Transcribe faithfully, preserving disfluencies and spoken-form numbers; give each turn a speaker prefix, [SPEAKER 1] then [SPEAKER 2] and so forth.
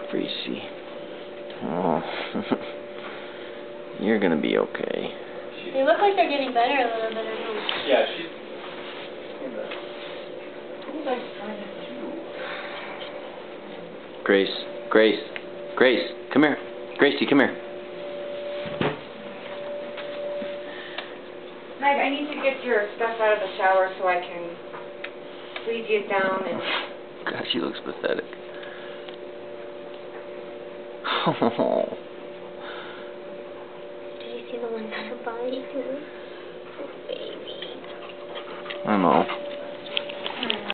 [SPEAKER 1] Gracie. Oh. You're gonna be okay.
[SPEAKER 2] They look like they're getting better a little bit.
[SPEAKER 3] Yeah, she's...
[SPEAKER 1] Grace, Grace, Grace, come here. Gracie, come here.
[SPEAKER 4] Meg, I need to get your stuff out of the shower so I can squeeze you down and...
[SPEAKER 1] God, she looks pathetic. Oh.
[SPEAKER 2] Did you see the one on the body too? Oh, baby.
[SPEAKER 1] I know.